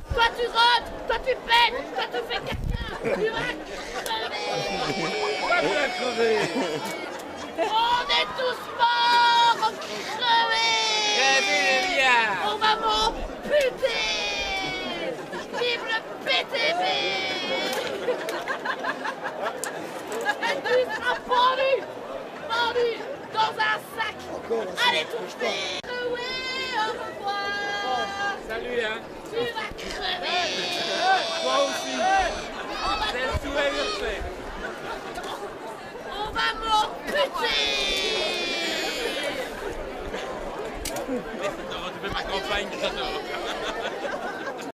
Toi tu rotes, toi tu pètes, toi tu fais caca. Tu vas crever. Toi tu vas crever. On est tous morts, crevés. Crevez les liards. On va m'amputer. Vive le PTB. Et tu seras pendu dans un sac. Allez toucher. Oui, au revoir. Salut hein. Tu vas crever. Toi aussi. On va C'est le souhait virtuel. On va m'amputer. Tu fais ma campagne, j'adore.